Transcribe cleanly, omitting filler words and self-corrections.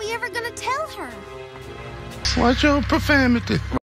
we ever gonna tell her? Watch your profanity.